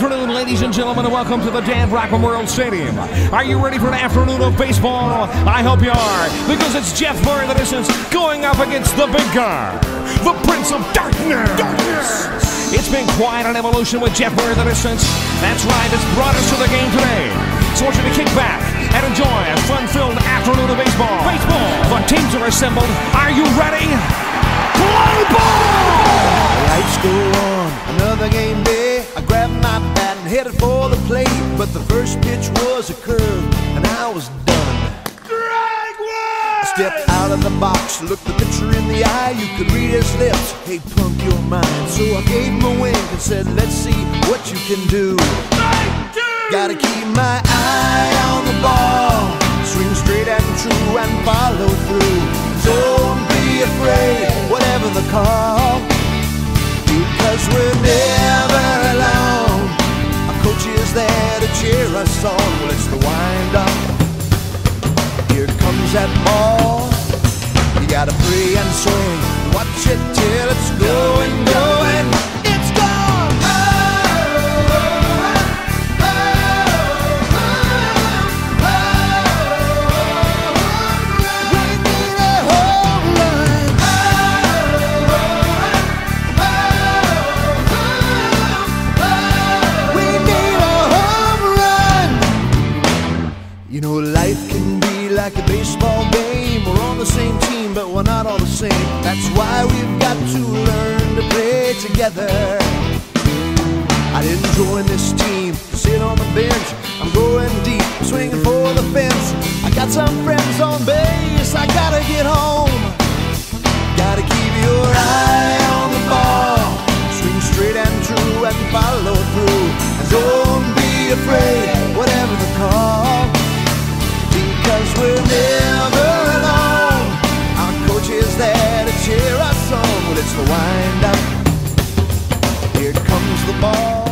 afternoon, ladies and gentlemen, and welcome to the Dan Brock Memorial Stadium. Are you ready for an afternoon of baseball? I hope you are, because it's Jeff Murray in the distance going up against the big guy, the Prince of Darkness. It's been quite an evolution with Jeff Murray in the distance. That's right, it's brought us to the game today. So I want you to kick back and enjoy a fun-filled afternoon of baseball. The teams are assembled. Are you ready? Play ball! Lights go on, another game day. I grabbed my bat and headed for the plate, but the first pitch was a curve, and I was done. I stepped out of the box, looked the pitcher in the eye. You could read his lips, hey punk, you're mine. So I gave him a wink and said, let's see what you can do. Gotta keep my eye on the ball, swing straight and true and follow through. Don't be afraid, whatever the call, because we're never alone. Our coach is there to cheer us on. Well, it's the wind-up. Here comes that ball. You gotta pray and swing. Watch it till it's going, going. It's gone. We need a home run. We need a home run. You know, life can be like a baseball game. We're on the same team, but we're not all the same. That's why we've got to learn to play together. I didn't join this team to sit on the bench. I'm going deep, swinging for the fence. I got some friends on base, I gotta get home. Gotta keep your eye on the ball, swing straight and true and follow through. And don't be afraid, whatever the call, because we're never alone. Our coach is there to cheer us on. Well, it's the wind-up. Here comes the ball.